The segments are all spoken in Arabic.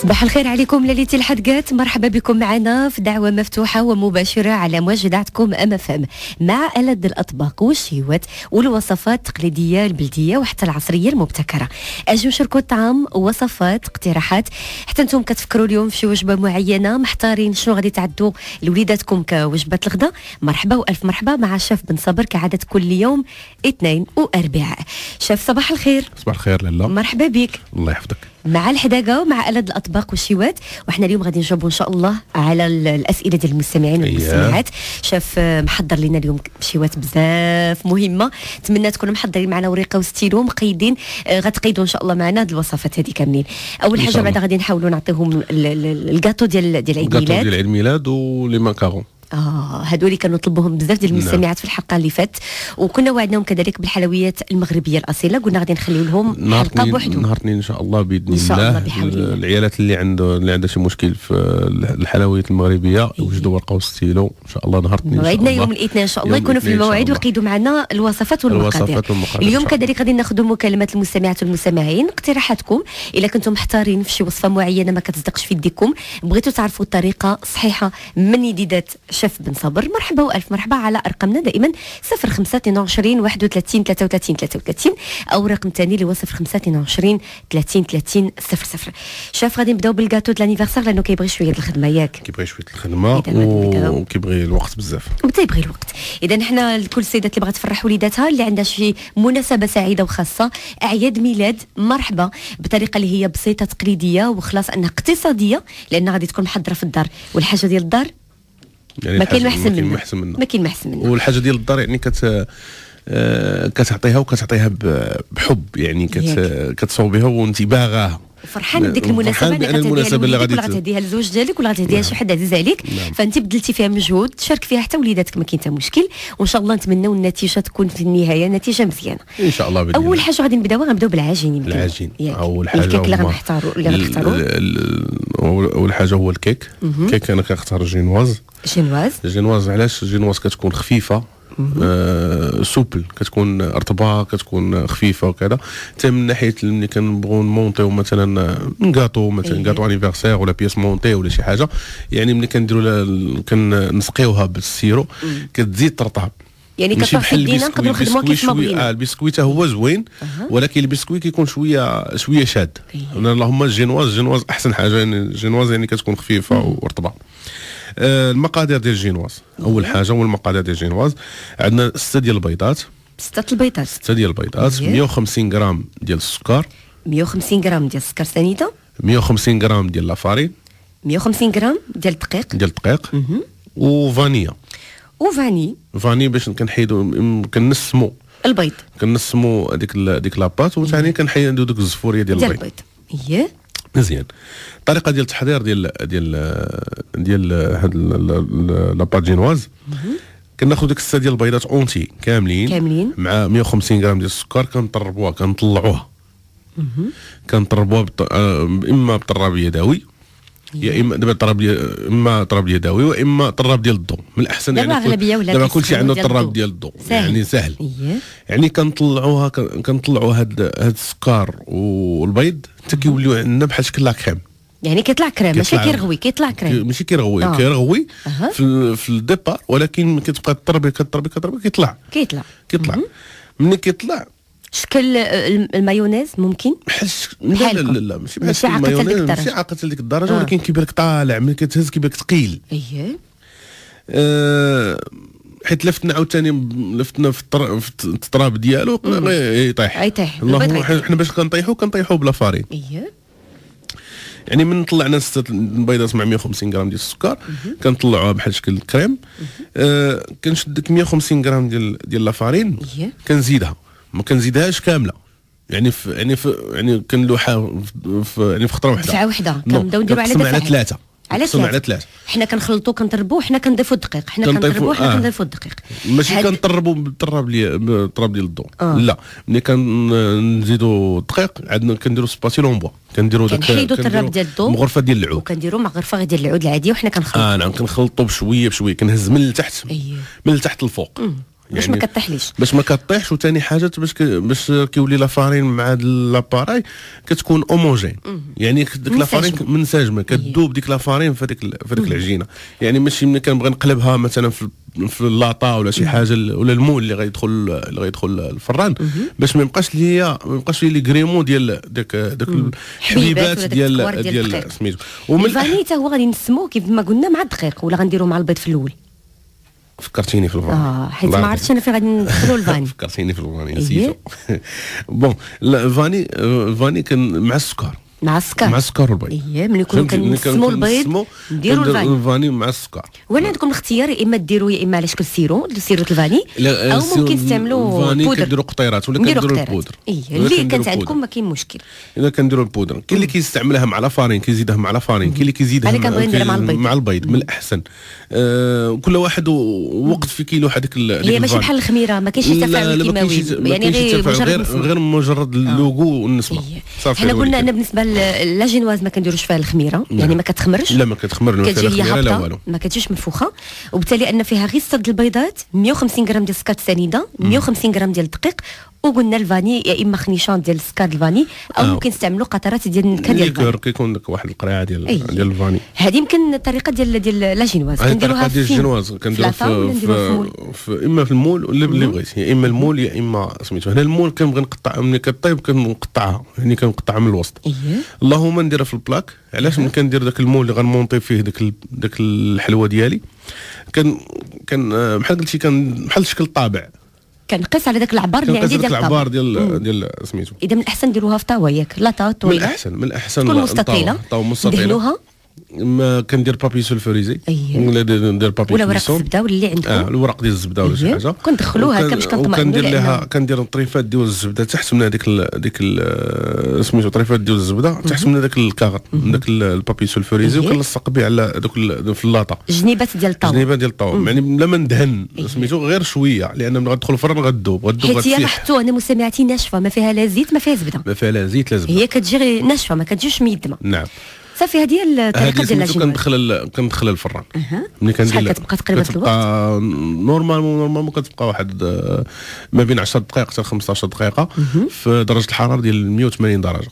صباح الخير عليكم ليلة الحدقات، مرحبا بكم معنا في دعوة مفتوحة ومباشرة على موجداتكم أمفم مع ألذ الأطباق والشيوات والوصفات التقليدية البلدية وحتى العصرية المبتكرة. أجوا نشاركوا الطعام، وصفات، اقتراحات، حتى انتم كتفكروا اليوم في وجبة معينة، محتارين شنو غادي تعدوا لوليداتكم كوجبة الغداء. مرحبا وألف مرحبا مع شيف بن صبر كعادة كل يوم اثنين وأربعاء. شيف صباح الخير. صباح الخير لاله، مرحبا بك. الله يحفظك. مع الحداقه ومع ألذ الأطباق والشيوات، وحنا اليوم غادي نجاوبوا ان شاء الله على الاسئله ديال المستمعين والمستمعات. شاف محضر لنا اليوم شيوات بزاف مهمه، نتمنى تكونوا محضرين معنا ورقه وستيلو مقيدين. غتقيدوا ان شاء الله معنا هاد الوصفات هذه كاملين. اول حاجه بعدا غادي نحاولوا نعطيهم الكاطو ديال عيد الميلاد، الكاطو ديال عيد الميلاد ولي ماكارون. هادو اللي كانوا طلبوهم بزاف ديال المستمعات في الحلقه اللي فاتت، وكنا وعدناهم كذلك بالحلويات المغربيه الاصيله، قلنا غادي نخليو لهم حلقه بوحدهم نهار اثنين ان شاء الله باذن إن شاء الله. بحول الله. العيالات اللي عندها شي مشكل في الحلويات المغربيه يوجدوا ورقه وستيلو ان شاء الله نهار اثنين. موعدنا يوم الاثنين ان شاء الله يكونوا في الموعد ويقيدوا معنا الوصفات والمقادير. اليوم كذلك غادي ناخذوا مكالمات المستمعات والمستمعين، اقتراحاتكم الا كنتم محتارين في شي وصفه معينه ما كتصدقش في يديكم، بغيتوا تعرفوا الطريقه الصحيحه من يديدات شيف بن صبر، مرحبا والف مرحبا على ارقامنا دائما 0522 31 33 33 او رقم ثاني اللي هو 0522 30 30 00. شاف غادي نبداو بالكاطو د لانيفرسير لانه كيبغي شويه الخدمه ياك، كيبغي شويه الخدمه وكيبغي الوقت بزاف، وتيبغي الوقت. اذا حنا لكل السيدات اللي بغات تفرح وليداتها، اللي عندها شي مناسبه سعيده وخاصه، اعياد ميلاد، مرحبا بطريقه اللي هي بسيطه تقليديه وخلاص انها اقتصاديه، لان غادي تكون محضره في الدار، والحاجه ديال الدار يعني ما كاين ما احسن منه، ما كاين ما احسن منه. والحاجه ديال الدار يعني كتعطيها بحب، يعني كتصوبيها وانت باغاها فرحان بديك المناسبه اللي غادي تهديها للزوج ديالك ولا غتهديها لشي حد عزيز عليك. فانت بدلتي فيها مجهود، تشارك فيها حتى وليداتك، ما كاين حتى مشكل، وان شاء الله نتمنوا النتيجه تكون في النهايه نتيجه مزيانه ان شاء الله. اول حاجه غادي نبداو بالعجين. العجين اول حاجه الكيك اللي غنختاروا اول حاجه هو الكيك. الكيك انا كنختار جينواز. علاش جينواز؟ كتكون خفيفه، سوبل، كتكون رطبه، كتكون خفيفه وكذا. حتى من ناحيه ملي كنبغيو نمونطيو مثلا كاطو، مثلا كاطو انيفرسير ولا بياس مونطي ولا شي حاجه، يعني ملي كنديروا كنسقيوها بالسيرو كتزيد ترطب، يعني كتطيح في يدينا نقدروا نخدموها كيف ما بغينا. البسكويت هو زوين، ولكن البسكويت كيكون شويه شاد. اللهم الجينواز احسن حاجه، يعني الجينواز يعني كتكون خفيفه ورطبه. المقادير ديال الجينواز، اول حاجه هو المقادير ديال الجينواز. عندنا 6 ديال البيضات، 6 ديال البيضات، 150 غرام ديال السكر، 150 غرام ديال السكر سنيده، 150 غرام ديال لافارين، 150 غرام ديال الدقيق، وفانيا فاني باش كنحيدو كنسمو البيض، كنسمو ديك لاباط، وثاني كنحيدو ديك الزفوريه ديال البيض. مزيان. الطريقه ديال التحضير ديال هاد لاباط جينواز، كناخذ ديك 6 ديال البيضات اونتي كاملين مع 150 غرام ديال السكر، كنطلعوها اما بالطراب يدوي، يا اما دابا طراب يدوي، واما طراب ديال الضو. من الاحسن يعني دابا كلشي عنده طراب ديال الضو، يعني سهل. يعني كنطلعوا هاد السكر والبيض حتى كيوليو عندنا بحال شكل لا كريم، يعني كيطلع كريم، ماشي كيرغوي، كيطلع كريم، ماشي كيرغوي في الديبار، ولكن كتبقى تطربي كيطلع. ملي كيطلع شكل المايونيز ممكن لا ماشي بحال المايونيز، ماشي عاقه لديك الدرجه، ولكن كيبان لك طالع، ملي كتهز كيبان لك ثقيل. حيت لفتنا عاوتاني في التراب ديالو يطيح. اللهم حنا باش كنطيحو بلا فارين. يعني من طلعنا 6 بيضات مع 150 غرام ديال السكر، كنطلعوها بحال شكل الكريم. كنشد ديك 150 غرام ديال لافارين، كنزيدها، ما كنزيدهاش كامله، يعني كنلوحها في خطره واحده، دفعه واحده، كنبداو نديرو على 3. على 3 حنا كنخلطوا كنطربوا، حنا كنضيفوا الدقيق، حنا كنضيفوا الدقيق، ماشي كنطربوا بالطراب ديال الضو. لا، ملي كنزيدوا الدقيق عندنا كنديروا سباتيلون بوا، كنديروا كنحيدوا الطراب ديال الضو، مغرفه ديال العود، وكنديروا مغرفه ديال العود العاديه، وحنا كنخلطوا. نعم، كنخلطوا بشويه كنهز من التحت من التحت للفوق. باش ما كطيحليش، باش ما كطيحش. وثاني حاجه باش كيولي لا فارين مع هذا لاباراي كتكون اوموجين، يعني ديك لا فارين منسجمه، كتذوب ديك لا فارين في هذيك العجينه. يعني ماشي ملي كنبغي نقلبها مثلا في اللاطا ولا شي حاجه ولا المول اللي غيدخل الفران، باش ما يبقاش لي غريمون ديال داك الحبيبات ديال سميتو. الفاني حتى هو غادي نسموه كيف ما قلنا مع الدقيق، ولا غنديرو مع البيض في الاول؟ فكرتيني في الفاني. حيت ما عرفتش انا فين غادي ندخلوا الفاني. فكرتيني في الفاني نسيتو. بون الفاني كان مع السكر. مع السكر والبيض. ملي كنا كنسموا البيض نديروا الفاني مع السكر. ولا عندكم الاختيار، يا اما ديروا يا اما على شكل سيرو الفاني، او ممكن تستعملوا الفاني كنديروا قطيرات ولا كنديروا البودر. اللي كانت عندكم ما كاين مشكل. الا كنديروا البودر، كاين اللي كيستعملها مع لا فارين كيزيدها مع لا فارين، كاين اللي كيزيدها مع البيض. من الاحسن كل واحد وقت في كيلو هذيك هي ماشي بحال الخميره، ما كاينش تفاعل كيماوي، يعني غير مجرد اللوغو والنسبه صافي. حنا قلنا انا بالنسبه لا جينواز ما كنديروش فيها الخميره، يعني ما كتخمرش، لا ما كتخمر كتجي هي هابطه، ما كتجيش منفوخه، وبالتالي ان فيها غير 6 البيضات، 150 غرام ديال السكر سنيده، 150 غرام ديال الدقيق، وقلنا الفاني يا اما خنيشان ديال السكر الفاني، او ممكن نستعملوا قطرات ديال النكهه ديال الفاني، كيكون لك واحد القريعه ديال الفاني. هذه يمكن الطريقه ديال لا جينواز كنديروها في الجينواز، كنديروها في اما في المول ولا اللي بغيتي، يا اما المول يا اما سميتو. هنا المول كنبغي نقطع ملي كطيب كنقطعها، يعني كنقطعها من الوسط. اللهم نديرها في البلاك. علاش؟ ملي كندير داك المول اللي غنمونطي فيه داك الحلوه ديالي، كان بحال قلتي بحال شكل طابع، كنقيس على داك العبار اللي عندي ديال العبار ديال سميتو. اذا من الاحسن نديروها في طاوه ياك لاطا طويله، من الاحسن تكون مستطيله، ندهنوها. ما كندير بابي سولفوريزي ولا ندير بابي ولا ورق الزبده ولا اللي عندكم، الورق ديال الزبده ولا شي حاجه كندخلوها هكا باش كنطمئنوا. كندير الطريفات ديال الزبده تحت من هذيك سميتو طريفات ديال الزبده تحت من هذاك الكاغ، من داك البابي سولفوريزي، وكنلصق به على دوك في اللاطه جنيبات ديال الطاوه، يعني بلا ما ندهن سميتو غير شويه، لان ملي غتدخل الفرن غتذوب حيت هي لاحظتوا انا مسامعتي ناشفه، ما فيها لا زيت ما فيها زبده، هي كتجي غير ناشفه، ما كتجيش ميدمه. نعم صافي. هذه الطريقه ديال الجينواز. كندخل الفران. ملي كندير كتبقى تقريبا في الوقت نورمالمون كتبقى واحد ما بين 10 دقائق حتى 15 دقيقه في درجه الحراره ديال 180 درجه.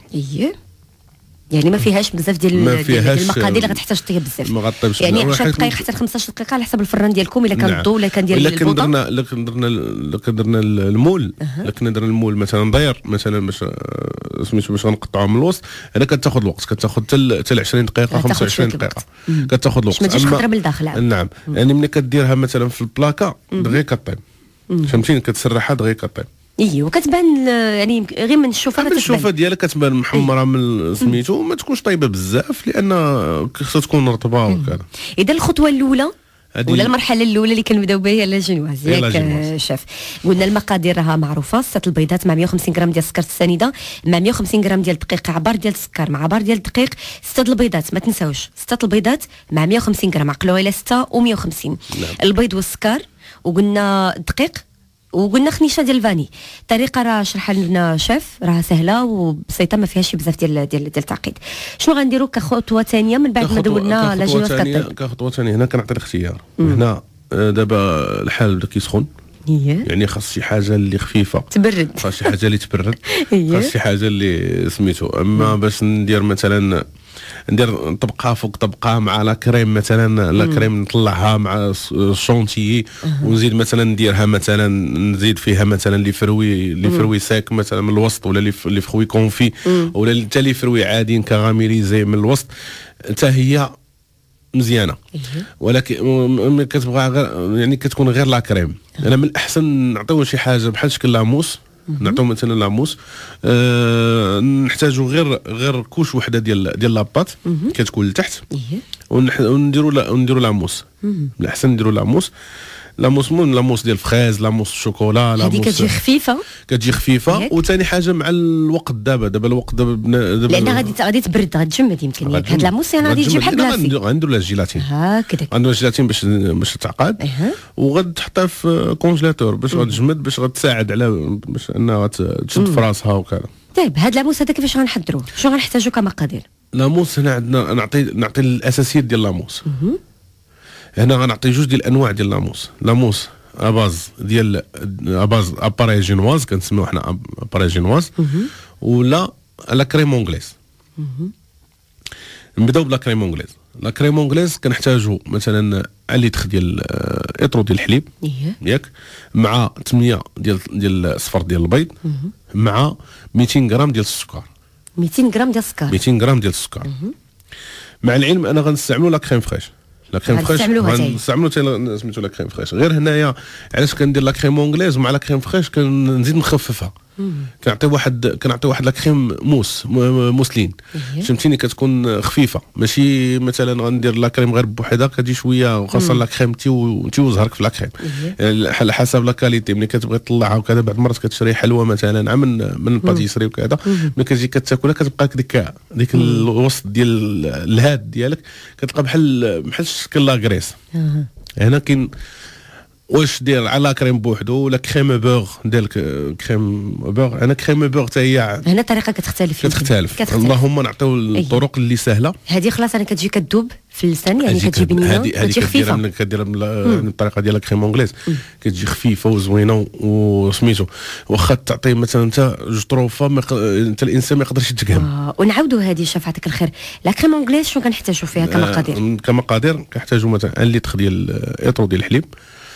يعني ما فيهاش بزاف ديال المقادير اللي غتحتاج طيب بزاف، ما غطيبش يعني 10 دقائق حتى 15 دقيقه على حسب الفران ديالكم، الا كان الضو ولا كان ديال البوطه. لكن درنا المول، لكن درنا المول مثلا داير مثلا باش سميتو باش غنقطعوه من الوسط، هنا كتاخذ الوقت، كتاخذ حتى 20 دقيقه 25 دقيقه كتاخذ الوقت، ما تجيش خضره من الداخل. نعم يعني ملي كديرها مثلا في البلاكا دغيا كطيب، فهمتيني، كتسرحها دغيا كطيب. وكتبان يعني غير من الشوفه الشوفه ديالها كتبان محمره من سميتو، ما تكونش طيبه بزاف لان خصها تكون رطبه وكذا. اذا الخطوه الاولى ولا المرحله الاولى اللي كنبداو بها هي لا جينواز ياك شاف. قلنا المقادير راها معروفه، 6 البيضات مع 150 غرام ديال السكر السنيده، مع 150 غرام ديال الدقيق، عبار ديال السكر مع عبار ديال الدقيق، 6 البيضات ما تنساوش 6 البيضات مع 150 غرام، عقلوها الى 6 و150. البيض والسكر، وقلنا الدقيق، وقلنا خنيشه ديال الفاني. الطريقه راه شرحها لنا شيف، راها سهله وبسيطه ما فيهاش شي بزاف ديال التعقيد. شنو غنديروا كخطوه ثانيه من بعد ما دولنا لا جينواز كطيب؟ كخطوه ثانيه هنا كنعطي الاختيار. هنا دابا الحال بدا كيسخن، يعني خاص شي حاجه اللي خفيفه تبرد، خاص شي حاجه اللي تبرد، خاص شي حاجه اللي سميتو. اما باش ندير مثلا طبقه فوق طبقه مع لا كريم مثلا، لا كريم نطلعها مع الشونتيي ونزيد مثلا نديرها مثلا نزيد فيها مثلا لي فروي ساك مثلا من الوسط، ولا لي فروي كونفي، ولا حتى لي فروي عاديين كغاميريزي من الوسط، حتى هي مزيانه. ولكن كتبغى غير يعني كتكون غير لا كريم. انا من الاحسن نعطيو شي حاجه بحال شكل لاموس، نعطيو مثلا لاموس، نحتاجو غير كوش وحده ديال لاباط كتكون لتحت، ونديروا لاموس. من الاحسن نديروا لاموس من لاموس ديال الفخاز، لاموس الشوكولا، هذه كتجي خفيفه. وثاني حاجه مع الوقت دابا الوقت لان غادي تبرد غتجمد يمكن ياك هاد لاموس يعني غادي تجي بحال كلاصي. غنديروا لها الجيلاتين هكذا، غنديروا الجيلاتين باش تعقد، وغتحطها في كونجيلاتور باش غتجمد، باش غتساعد على باش انها تشد في راسها وكذا. طيب هاد لاموس هذا كيفاش غنحضروه؟ شنو غنحتاجو كمقادير؟ لاموس هنا عندنا نعطي الاساسيات ديال لاموس. هنا غنعطي جوج ديال الانواع ديال لاموس اباز ديال اباز اباري جينواز كنسميوه حنا اباري جينواز ولا لا كريم اونغليز. نبداو بلا كريم اونغليز. لا كريم اونغليز كنحتاجو مثلا الليتر ديال اطرو ديال الحليب ياك مع 8 ديال الصفر ديال البيض مع 200 غرام ديال السكر. 200 غرام ديال السكر. 200 غرام ديال السكر. مع العلم انا غنستعملوا لا كريم فريش. لا كريم فريش غنستعملوا سميتو لا كريم فريش. غير هنايا علاش كندير لا كريم اونغليز ومع لا كريم فريش كنزيد نخففها. كنعطي واحد لا كريم موسلين فهمتيني كتكون خفيفه ماشي مثلا غندير لا كريم غير بوحدها كتجي شويه وخاصه لا كريم تيوزهرك في لا كريم على حسب لا كاليتي. ملي كتبغي تطلعها وكذا بعض المرات كتشري حلوه مثلا من الباتيسري وكذا ملي كتجي كتاكلها كتبقى ديك الوسط ديال الهاد ديالك كتلقى بحال شكل لا غريس. هنا كاين واش دير على كريم بوحدو ولا كريم بوغ ديال كريم بوغ. انا كريم بوغ حتى هي هنا الطريقه كتختلف. اللهم نعطيو الطرق اللي سهله. هذه خلاص انا كتجي كذوب في اللسان يعني كتجي بنينه كتجي خفيفه. كدير الطريقه ديال كريم اونغليز كتجي خفيفه وزوينه وسميتو واخا تعطي مثلا انت جوج طروفه انت الانسان ما يقدرش يتقهم. ونعاودوا هذه شاف يعطيك الخير. لا كريم اونغليز شنو كنحتاجوا فيها كمقادير كنحتاجوا مثلا 1 لتر ديال اطرو ديال الحليب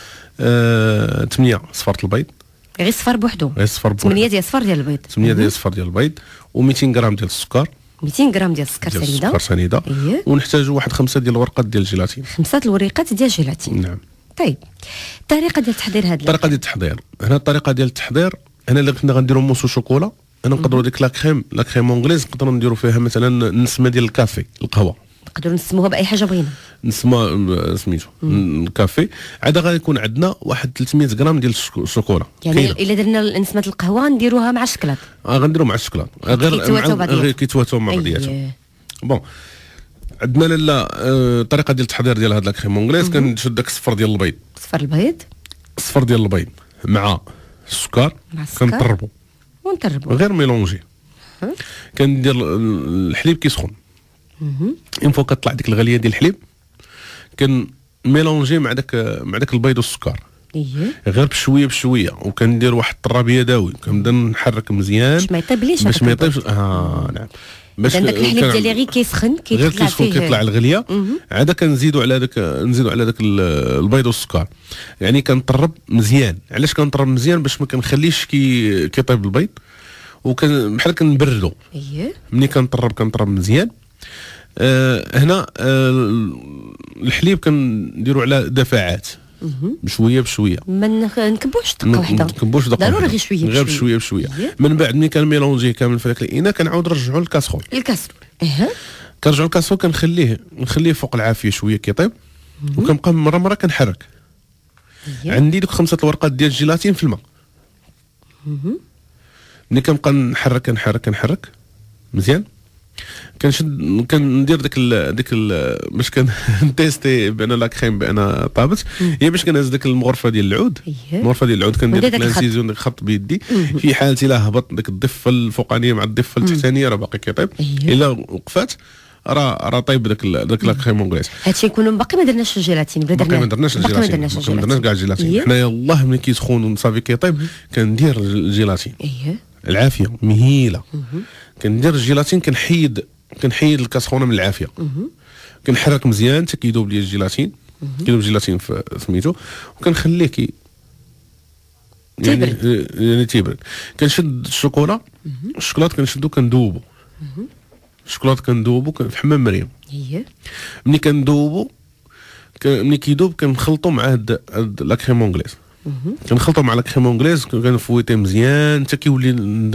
8 صفار البيض غير صفر بوحدو 8 ديال صفار ديال البيض 8 ديال صفار ديال البيض و200 غرام ديال السكر 200 غرام ديال السكر سنيده ونحتاجوا واحد 5 ديال الورقات ديال الجيلاتين 5 الورقات ديال الجيلاتين. نعم. طيب الطريقه ديال التحضير هنا الطريقه ديال التحضير هنا اللي كنا غنديروا موسو شوكولا. انا نقدروا ديك لا كريم اونغليز نقدروا نديروا فيها مثلا نسمه ديال الكافي القهوه نقدروا نسموها باي حاجه بغينا نسمى سميتو الكافي. عاد غيكون عندنا واحد 300 غرام ديال الشوكولا. يعني الا درنا نسمه القهوه نديروها مع الشكلاط. غنديروا مع الشكلاط غير كيتواتوا مع بعضياتهم. بون عندنا لالا الطريقه ديال التحضير ديال هاد لا كريم اونغليز كنشد داك الصفر ديال البيض مع السكر كنطربوا غير ميلونجي. كندير الحليب كيسخن اون فوا كطلع ديك الغليه ديال الحليب ميلونجي مع داك البيض والسكر غير بشويه وكندير واحد الطراب يدوي كنبدا نحرك مزيان باش ما يطيبش. نعم باش عندك الحليب ديالي غير كيسخن كيطلع الغليه عاد كنزيدوا على داك البيض والسكر. يعني كنطرب مزيان. علاش كنطرب مزيان؟ باش ما كنخليش كيطيب البيض بحال كنبردو. ملي كنطرب مزيان. هنا الحليب كنديروا على دفعات بشويه ما نكبوش دقه واحده ضروري غير بشويه. من بعد ملي كنميلونجيه كامل في داك الاناء كنعاود نرجعوا للكاسرول كنرجعوا للكاسرول نخليه فوق العافيه شويه كيطيب وكنبقى مره كنحرك. عندي دوك 5 الورقات ديال الجيلاتين في الماء. ملي كنبقى نحرك مزيان كندير ديك باش كنتيستي بان لا كريم بان طابت هي باش كنهز ديك المغرفه ديال العود. كندير ديك الانسيزيون ديك الخط بيدي في حالتي لا هبط ديك الضفه الفوقانيه مع الضفه التحتانيه راه باقي كيطيب. الا وقفات راه طيب داك لا كريم اونغليز. هادشي يكون باقي ما درناش الجيلاتين ما درناش كاع الجيلاتين. حنايا والله ملي كيسخون وصافي كيطيب كندير الجيلاتين العافيه مهيله. كندير الجيلاتين كنحيد الكاسخونه من العافيه كنحرك مزيان حتى كيذوب لي الجيلاتين في سميتو وكنخليه يعني تيبرد. كنشد الشوكولا كنشدو كندوبو في حمام مريم. ملي كندوبو ملي كيذوب كنخلطو مع هاد لا كريم اونغليز كنخلطو مع لا كريم اونغليز كنفويتيه مزيان حتى كيولي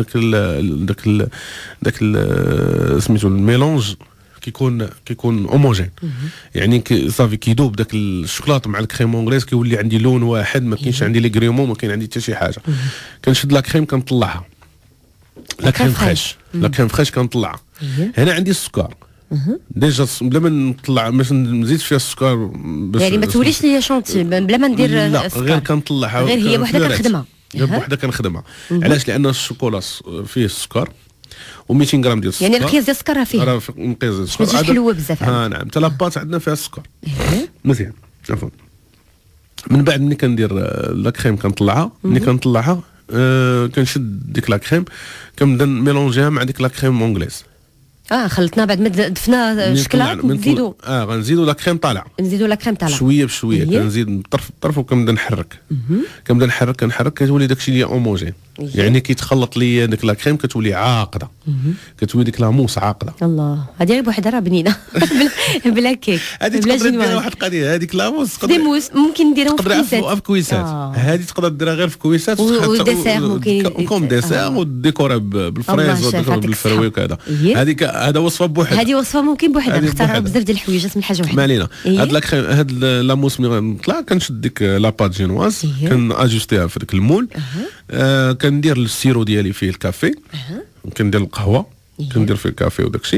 داك سميتو الميلونج كيكون هوموجين. يعني صافي كيذوب داك الشوكولاط مع الكريم اونغليز كيولي عندي لون واحد ما كاينش عندي لي غريمون ما كاين عندي حتى شي حاجه. كنشد لا كريم كنطلعها لا كريم فريش كنطلعها. هنا عندي السكر ديجا بلا ما نطلع باش نزيد فيها السكر يعني ما توليش ليا شونتي بلا ما ندير السكر. غير كنطلعها غير هي وحده كنخدمها. علاش؟ لان الشوكولا فيه السكر و200 غرام ديال السكر. يعني القياس ديال السكر راه فيه القياس ديال السكر حلوه بزاف. نعم حتى لاباط عندنا فيها السكر مزيان عفوا. من بعد ملي كندير لا كريم كنطلعها، ملي كنطلعها كنشد ديك لا كريم كنبدا ميلونجيها مع ديك لا كريم اونغليز. خلطنا بعد ما ضفنا شكلها نزيدو غنزيدو لا كريم طالعه، نزيدو لا كريم طالعه شويه بشويه، كنزيد بطرف وكنبدا نحرك، كنحرك كتولي داكشي اللي هوموجين، يعني كيتخلط لي ديك لا كريم كتولي عاقده، كتولي ديك لاموس عاقده. الله، هذه غير بوحدها راه بنينه بلا كيك هذه تقدر دير واحد القضيه، هذيك لاموس ديموس ممكن نديرها في كويسات، هذه تقدر ديرها غير في كويسات وديسير ممكن كوم ديسير وديكورا بالفريز وديكورا بالفروي وكذا. هذا وصفه بوحدها، هذه وصفه ممكن بوحدها نختاروا بزاف ديال الحويجات من حاجه واحده. ما علينا. هاد لاموس ملي غنطلع كنشد ديك لاباط جينواز كناجوستيها في ديك المول، كندير السيرو ديالي فيه الكافي، كندير القهوه، كندير فيه الكافي وداكشي،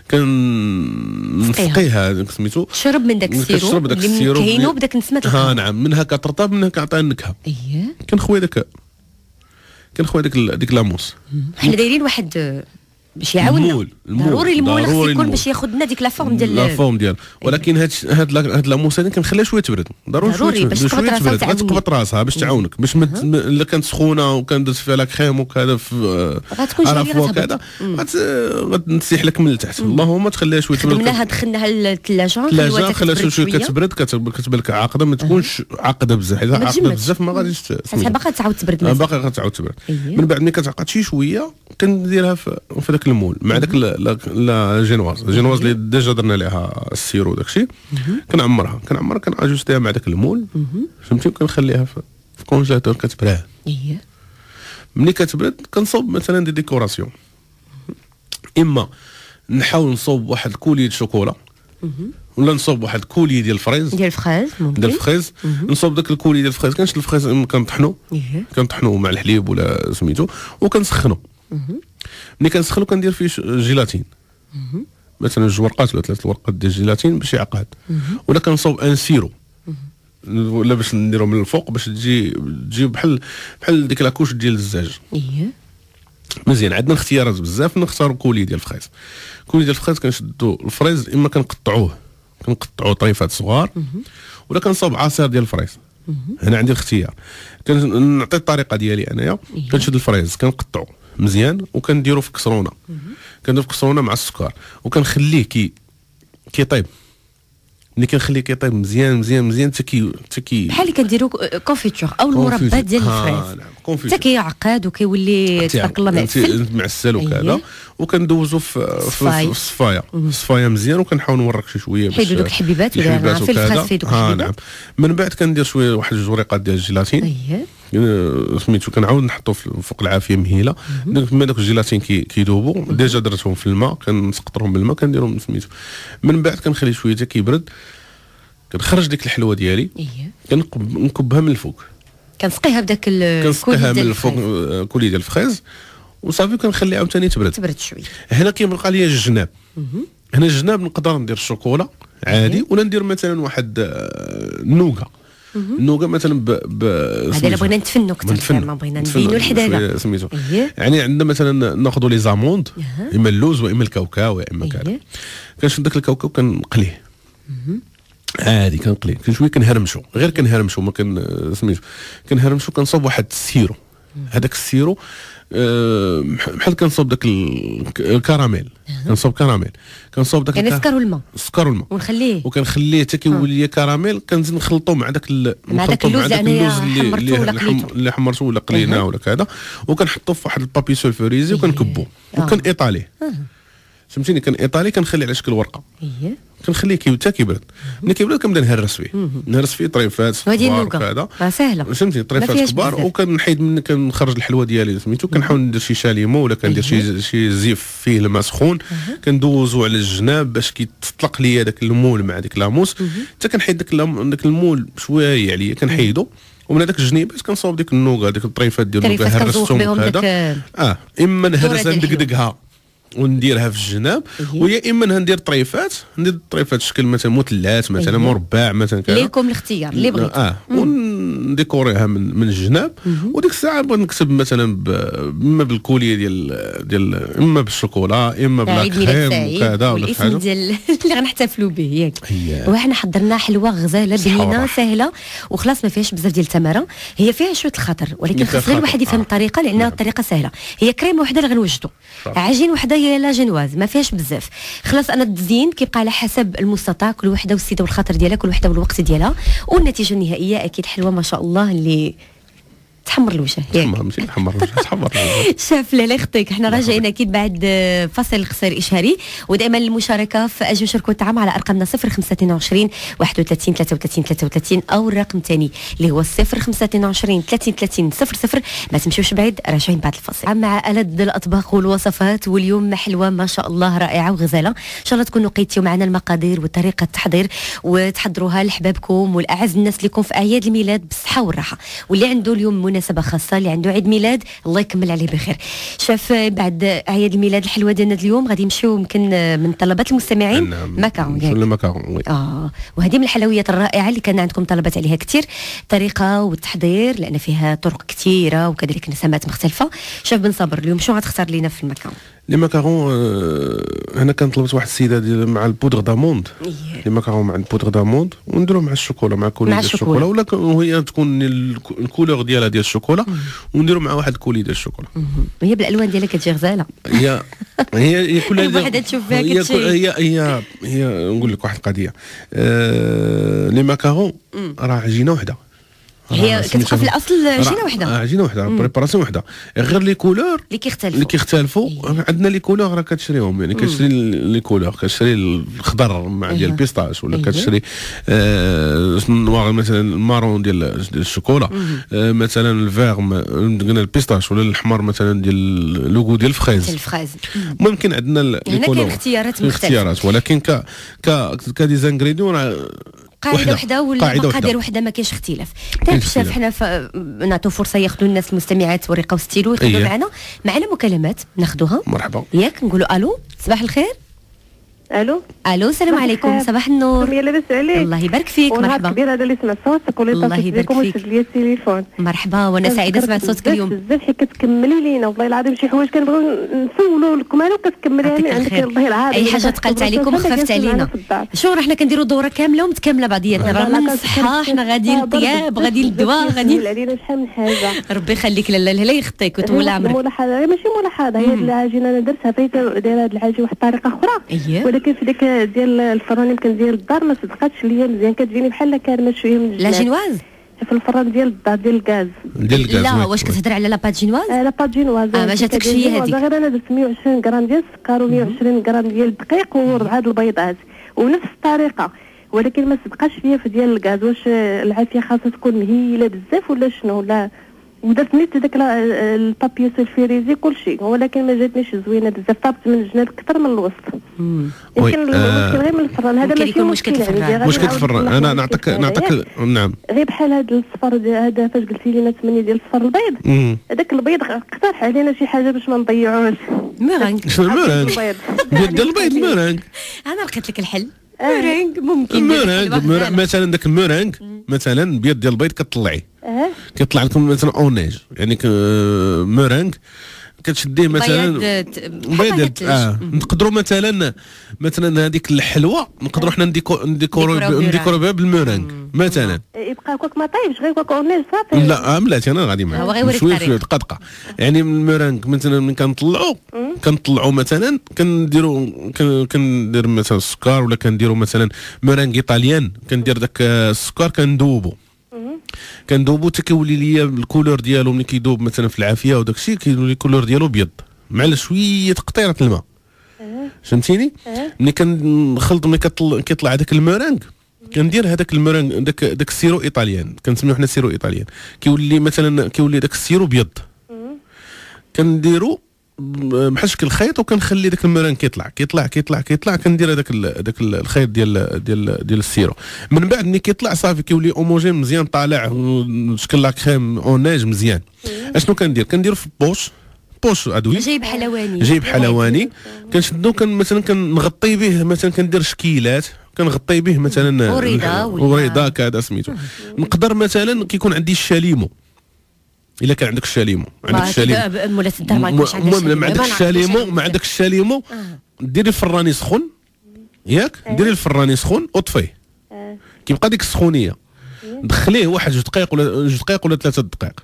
كنسقيها سميتو تشرب من داك السيرو اللي كاينو بداك النسمه. نعم، منها كترطب، منها كنعطيها النكهه. كنخوي ديك لاموس. حنا دايرين واحد باش يعاوننا، ضروري المول خص يكون باش ياخذ لنا ديك لا فورم ديال ولكن هاد لاموس هذه كنخليها شويه تبرد، ضروري باش تقبط راسها باش تعاونك، باش الا كانت سخونه وكندز فيها لا كريم وكذا غتكون جايه وكذا غتنسيح لك من التحت. اللهم تخليها شويه تبرد. خدمناها دخلناها للثلاجه خليها شويه كتبرد، كتبان لك عاقده، ما تكونش عاقده بزاف، اذا عاقده بزاف ما غاديش باقا تعاود تبرد، باقا غتعاود تبرد. من بعد ملي كتعقد شي شويه كنديرها في داك المول مع داك لا جينواز اللي ديجا درنا لها السيرو داكشي، كنعمرها كناجوستيها مع داك المول، فهمتي، كنخليها في كونجيلاتور كتبرد. ملي كتبرد كنصوب مثلا دي ديكوراسيون، اما نحاول نصوب واحد الكولي د شوكولا، ولا نصوب واحد الكولي ديال الفريز ممكن نصوب داك الكولي ديال الفريز، كنشد الفريز كنطحنو مع الحليب ولا سميتو وكنسخنو. ملي كنسخنو كندير فيه جيلاتين، مثلا 2 ورقات ولا 3 ورقات ديال الجيلاتين باش يعقد، ولا كنصوب ان سيرو، ولا باش نديرو من الفوق باش تجي بحال ديك لاكوش ديال الزاج. مزيان. عندنا اختيارات بزاف، نختاروا كولي ديال الفريز، كنشدوا الفريز، اما كنقطعوه طريفات صغار، ولا كنصوب عصير ديال الفريز. هنا عندي الاختيار، كنعطي الطريقه ديالي انايا. كنشد الفريز كنقطعو مزيان وكنديرو في كسرونه، مع السكر، وكنخليه كيطيب. ملي كنخليه كيطيب مزيان حتى بحال اللي كنديرو كونفيتور او المربى ديال الفريز، حتى كيعقد وكيولي تبارك الله معسل وكذا، وكندوزو في الصفايه مزيان، وكنحاول نورك شويه باش حيدو دوك الحبيبات ولا في الفريز فيه نعم. من بعد كندير شويه واحد 2 ورقات ديال الجيلاتين، سميتو، كنعاود نحطو فوق العافيه مهيله. داك الجيلاتين كيذوبوا، ديجا درتهم في الماء، كنسقطرهم بالماء، كنديرهم سميتو. من بعد كنخلي شويه حتى كيبرد، كنخرج ديك الحلوه ديالي، كنكبها من الفوق، كنسقيها بداك الكولي ديال الفوق، كولي ديال الفريز، وصافي كنخليها عاوتاني تبرد شويه. هنا كيبقى ليا الجناب. هنا الجناب نقدر ندير الشوكولا عادي، ولا ندير مثلا واحد النوغا مثلا هذا الا بغينا نتفنوا اكثر، ما بغينا نزينوا الحداده سميتو. يعني عندنا مثلا ناخذوا لي زاموند، اما اللوز واما الكاوكاو واما كذا، كنشد داك الكاوكاو كنقليه عادي، كنقليه شويه، كنهرمشو ما سميتو، كنهرمشو، كنصوب واحد السيرو. هذاك السيرو بحال كنصوب داك الكراميل، كنصوب داك يعني السكر والماء وكنخليه حتى كيولي كراميل، كنزيد نخلطو مع داك اللوز اللي حمرتو ولا قليناه ولا كذا، وكنحطو في واحد البابي سولفوريزي وكنكبو وكنيطاليه. فهمتيني، كنيطالي، كنخلي على شكل ورقه، كنخليه حتى كيبرد. ملي كيبرد كنبدا نهرس فيه طريفات كبار وكذا، ساهله، فهمتي، طريفات كبار، وكنحيد من كنخرج الحلوه ديالي سميتو، كنحاول ندير شي شاليمو ولا كندير شي زيف فيه الماء سخون، كندوزو على الجناب باش كيتطلق ليا داك المول مع ديك لاموس، حتى كنحيد داك المول شويه عليا، كنحيدو، ومن هذاك الجنيبات كنصاوب ديك النوغا، ديك الطريفات ديال النوغا هرستهم هذا، اما نهرسها ندقدقها ونديرها في الجناب، ويا اما ندير طريفات شكل مثلا مثلثات، مثلا مربع، مثلا كذا، ليكم الاختيار اللي بغيتو. نديكوريها من الجناب، وديك الساعه بغيت نكتب مثلا اما بالكوليه ديال اما بالشوكولا اما بلا كريم وكذا ولا الاسم ديال اللي غنحتفلوا به ياك. وحنا حضرنا حلوه غزاله بنينه سهله وخلاص ما فيهاش بزاف ديال التماره، هي فيها شويه الخطر ولكن خاص غير الواحد يفهم الطريقه لان الطريقه سهله. هي كريمه وحده اللي غنوجدوا، عجين وحده هي لا جينواز ما فيهاش بزاف. خلاص انا التزيين كيبقى على حسب المستطاع، كل وحده والسيده والخاطر ديالها، كل وحده والوقت ديالها، والنتيجه النهائيه اكيد حلوه ما شاء الله اللي تحمر الوجه. تحمر الوجه تحمر شاف لا يخطيك. احنا راجعين اكيد بعد فصل قصير اشهاري، ودائما المشاركه في اجي نشاركوا الطعام على ارقامنا 025 31 33 33 او الرقم الثاني اللي هو 025 30 30 00. ما تمشيوش بعيد، راجعين بعد الفصل مع ألذ الاطباق والوصفات. واليوم حلوه ما شاء الله رائعه وغزاله، ان شاء الله تكونوا لقيتوا معنا المقادير وطريقه التحضير وتحضروها لحبابكم والاعز الناس اللي يكون في اعياد الميلاد بالصحه والراحه، واللي عنده اليوم مناسبه خاصه، اللي عنده عيد ميلاد الله يكمل عليه بخير. شاف بعد اعياد الميلاد الحلوه ديالنا اليوم غادي نمشيو يمكن من طلبات المستمعين ماكارون. وهذه من الحلويات الرائعه اللي كان عندكم طلبات عليها كثير، طريقه والتحضير لان فيها طرق كثيره وكذلك نسمات مختلفه. شاف بن صابر اليوم شنو غتختار لينا في الماكارون؟ لي ماكارون انا كان طلبت واحد السيده ديال مع البودغ داموند، لي ماكارون مع البودغ داموند ونديرو مع الشوكولا، مع كولي ديال الشوكولا، ولا وهي تكون الكولور ديالها ديال الشوكولا ونديرو مع واحد الكولي ديال الشوكولا. وهي بالالوان ديالها كتجي غزاله. هي كلها واحد تشوف فيها كتشي. هي نقول لك واحد القضيه، لي ماكارون راه عجينه وحده، هي كتبقى في الاصل عجينه وحده، عجينه وحده بريباراسيون وحده، غير لي كولور اللي كيختلفوا. عندنا لي كولور راه كتشريهم، يعني كتشري لي كولور، كتشري الخضر مع ديال البيستاش، ولا كتشري النوار مثلا المارون ديال الشوكولا، مثلا الفيغ قلنا البيستاش، ولا الاحمر مثلا ديال لوغو ديال الفريز. ممكن عندنا لي كولور كاين اختيارات مختلفه، ولكن كدي زانغريديون قاعده وحده والمقادير وحده ما كاينش اختلاف. شاف حنا نعطوا فرصه ياخذوا الناس المستمعات ورقه وستيلو يكتبوا معنا مكالمات ناخذوها. مرحبا ياك نقولوا الو صباح الخير. الو السلام عليكم. صباح النور. لاباس عليك؟ الله يبارك فيك. مرحبا. كبير هذا اللي سمع صوتك واللي الله يبارك فيك لي التليفون. مرحبا وانا سعيده سمعت صوتك اليوم بزاف، حيت كتكملي لينا والله العظيم شي حوايج كنبغيو نسولوا لكم انا وكتكملي يعني عندك الله العظيم. اي حاجه ثقلت عليكم وخففت علينا. شو راه حنا كنديروا دوره كامله ومتكامله بعضياتنا، رانا الصحه، حنا غاديين الطياب، غاديين الدواء، غاديين علينا شحال من حاجه. ربي يخليك لا يخطيك وطول عمرك. ملاحظه ماشي ملاحظه، هي العجينه انا درتها بغيت دايره هاد العجين واحد الطريقه اخرى، ولكن في ديك ديال الفران يمكن ديال الدار ما صدقاتش ليا مزيان، كتجيني بحال كارمه شويه من لا جينواز في الفران ديال الدار ديال الغاز. لا واش كتهضر على لاباط جينواز؟ لاباط جينواز ما جاتكش هي هذيك. غير انا درت 120 غرام ديال السكر و120 غرام ديال الدقيق و4 البيضات ونفس الطريقه، ولكن ما صدقاتش ليا في ديال الغاز. واش العافيه خاصها تكون مهيله بزاف ولا شنو؟ لا ودرت نيت داك البابي سلفيريزي كلشي، ولكن ما جاتنيش زوينه بزاف، طابت من الجناب اكثر من الوسط. يمكن المشكل غير من الفران، هذا ماشي مشكل مشكل الفران. انا نعطيك نعم غير بحال هذا الصفر هذا فاش قلتي لنا 8 ديال الصفر البيض، هذاك البيض اقترح علينا شي حاجه باش ما نضيعوش. مورانغ شنو مورانغ ديال البيض؟ مورانغ انا لقيت لك الحل. مورانغ ممكن مورانغ مثلا داك المورانغ مثلا بيض ديال البيض كطلعيه كيطلع لكم مثلا اونيج، يعني مورانغ كتشديه مثلا بيض نقدروا مثلا هذيك الحلوه نقدروا حنا نديكورو بها بالمورانغ مثلا. يبقى هكاك ما طايبش غير هكاك اونيج صافي. لا ملاتي انا غادي معاك شويه دقيقه، يعني المورانغ مثلا من كنطلعوا مثلا كندير مثلا السكر، ولا كنديروا مثلا مورانغ ايطاليان، كندير داك السكر كندوبو حتى كيولي ليا الكولور ديالو ملي كيدوب مثلا في العافيه وداك الشيء كيولي الكولور ديالو ابيض مع شويه قطيره الماء. فهمتيني؟ ملي كنخلط ملي كيطلع هذاك المورانغ كندير هذاك المورانغ داك السيرو ايطاليان، كنسميوه حنا سيرو ايطاليان، كيولي داك السيرو ابيض، كنديرو بحال شكل الخيط وكنخلي داك المورانغ كيطلع كندير هذاك الخيط ديال السيرو. من بعد ملي كيطلع صافي كيولي اوموجين مزيان طالع شكل لا كريم اونيج مزيان. اشنو كندير في بوش ادوي جايب حلواني كنشدو مثلا كنغطي به، مثلا كندير شكيلات كنغطي به مثلا وريضه كذا سميتو. نقدر مثلا كيكون عندي الشاليمو، الا كان عندك الشاليمو، مولات الدار ما عندكش ما عندك الشاليمو ديري الفراني سخون ياك، ديري الفراني سخون وطفيه، كيبقى ديك السخونيه دخليه واحد 2 دقائق ولا 3 دقائق،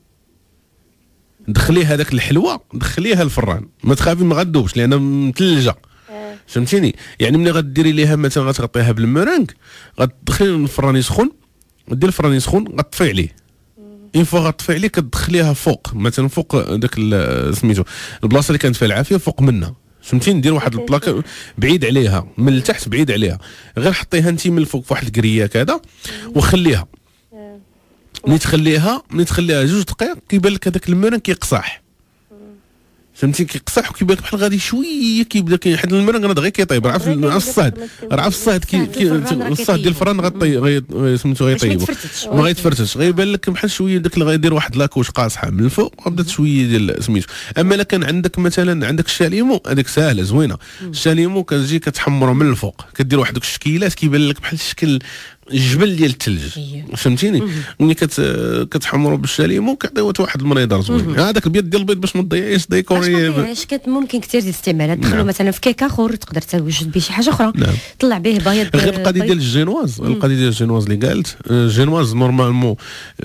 دخليه هذاك الحلوه دخليها الفران، ما تخافي ما غدوبش لان مثلجه فهمتيني. يعني ملي غديري ليها مثلا غتغطيها بالمرانك غتدخلي الفران يسخن، دير الفران يسخن غطفي عليه، اون فوا غطفي عليه كتدخليها فوق مثلا فوق داك سميتو البلاصه اللي كانت فيها العافيه فوق منها فهمتيني. دير واحد البلاكه بعيد عليها من التحت بعيد عليها، غير حطيها انت من الفوق فواحد الكريه كذا وخليها. ملي تخليها 2 دقائق كيبان لك هذاك المرن كيقصح فهمتي، كيقصح وكيبان لك بحال غادي شويه كيبدا حيت المرن غير كيطيب راه في الصهد، راه في الصهد الصهد ديال الفران غطي سميتو غيطيب ما غيتفرتش، غيبان لك بحال شويه داك اللي غيدير واحد لاكوش قاصحه من الفوق وبدات شويه ديال سميتو. اما الا كان عندك مثلا عندك الشاليمو هذيك ساهله زوينه، الشاليمو كتجي كتحمرو من الفوق، كدير واحد الشكيلات كيبان لك بحال الشكل الجبل ديال الثلج فهمتيني. ملي كتحمروا بالشاليمو كيعطيو واحد المريضه زوين. هذاك البيض ديال البيض باش ما تضيعيش ديكوري باش ممكن كثير ديال الاستعمالات تدخلوا مثلا في كيك اخر تقدر توجد به شي حاجه اخرى طلع به بيض. غير القضيه ديال الجينواز، القضيه ديال الجينواز اللي قالت الجينواز نورمالمون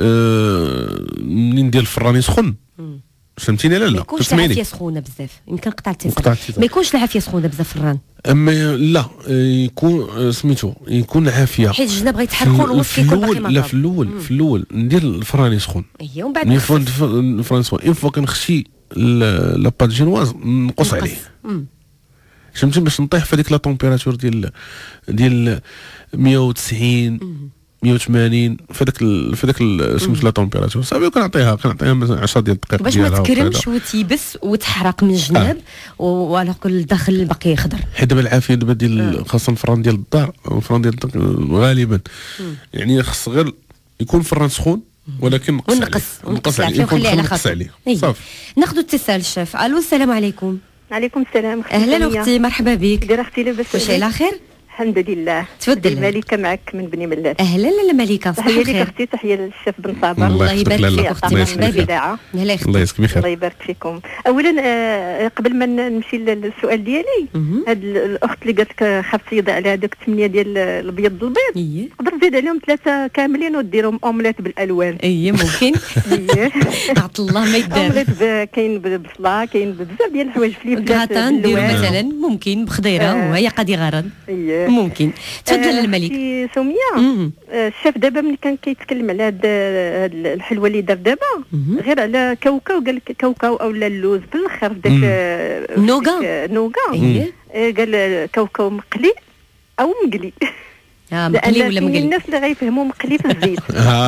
منين ديال الفران يسخن فهمتيني لا ما يكونش العافيه سخونه بزاف، يمكن قطع الاتصال ما يكونش العافيه سخونه بزاف الران. اما لا يكون سميتو يكون عافيه حيت الجناب غيتحرقوا الوسط كيكون باقي لا في الاول ندير الفران يسخن اييه ومن بعد الفران يسخن اون فوا كنخشي لاباط جينواز نقص عليه فهمتي باش نطيح في هذيك لا طومبيراتور ديال 190 180 في داك سميتو لا طومبيراتور صافي. كنعطيها مثلا 10 ديال الدقائق باش ما تكرمش وتيبس وتحرق من الجناب وعلى كل الداخل الباقي يخضر. حيت دابا العافيه دابا ديال خاصه الفران ديال الدار الفران ديال غالبا يعني خص غير يكون فران سخون ولكن نقص عليه ونخليه على خاطر صافي. ناخذ اتصال الشيف. الو السلام عليكم. عليكم السلام. اهلا اختي مرحبا بك. دايره اختي لاباس واش على خير؟ الحمد لله. تفضلي. الملكه معك من بني ملات. اهلا لا ملكه تحيه لك اختي، تحيه للشيف بن صابر. الله يبارك فيك اختي مرحبا بك. الله يسلمك بخير. الله يبارك فيكم. اولا قبل ما نمشي للسؤال ديالي، هاد الاخت اللي قالت لك خاف تيض على هذوك 8 ديال البيض تقدر تزيد عليهم 3 كاملين وديرهم اومليت بالالوان. ممكن. عط الله ما يدار. اومليت كاين بالبصله كاين بزاف ديال الحوايج فليفلات نديرو مثلا ممكن بخضيره وهي قادي غرض ممكن. تفضل الملك. سميه الشيف دابا ملي كان كيتكلم على هاد الحلوه اللي دار دابا غير على كاوكاو، قال لك كاوكاو او اللوز بالاخر داك نوغا قال كاوكاو مقلي او مقلي. مقلي ولا مقلي؟ الناس اللي غيفهموا مقلي في الزيت.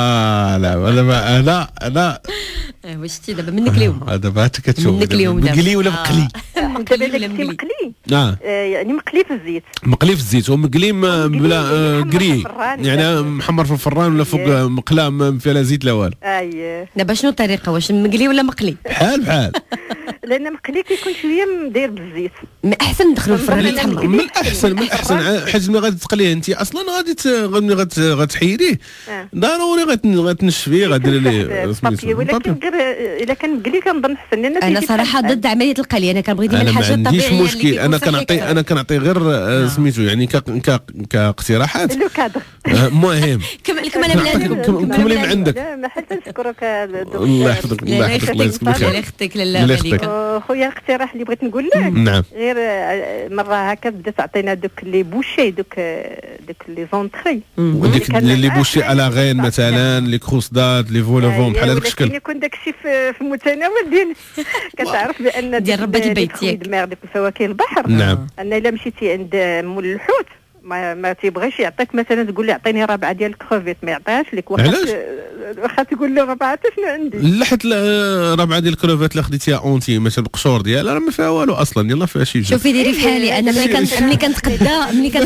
لا انا واش تي دابا منك اليوم دابا انت كتشوف مقلي ولا مقلي؟ مقلي ولا مقلي؟ يعني مقلي في الزيت. مقلي في الزيت ومقلي بلا قري يعني محمر في الفران ولا فوق مقلاه ما فيها زيت لا والو. دابا شنو الطريقه واش مقلي ولا مقلي؟ بحال لان مقلي كيكون شويه مداير بالزيت. من احسن ندخلوا الفران يتحمر. من الاحسن حيت ملي غادي تقليه انت اصلا غادي غتحيديه ضروري غتنشفيه غديري ليه سميتو. ولكن غير الا كان مقلي كنظن احسن لان انا صراحه ضد عمليه القلي. انا كنبغي ديما الحاجه الطبيعيه. ما عنديش مشكل. انا كنعطي غير سميتو يعني كاقتراحات. المهم كملي من عندك. ما حتى نشكرك الله يحفظك. الله يحفظك. الله يسلمك بخير. الله يخطيك لاله خويا الاقتراح اللي بغيت نقول لك نعم غير مره هكا بدات تعطينا دوك لي بوشي دوك لي زونطري وديك لي بوشي على غين مثلا لي كروسداد لي فولوفون بحال هذاك الشكل. يكون داكشي في المتناول ديال كتعرف بان ديال ربات البيت ياك ديك الفواكه البحر. نعم. ان الا مشيتي عند مول الحوت ما تيبغيش يعطيك مثلا تقول له اعطيني 4 ديال الكروفيت ما يعطيهاش لك. واخا تقول له 4 شنو عندي؟ لا حيت 4 ديال الكروفيت اللي خديتيها اونتي مثلا القشور ديالها راه ما فيها والو اصلا. يلاه فيها شي شوفي ديري بحالي انا ملي كنتقدا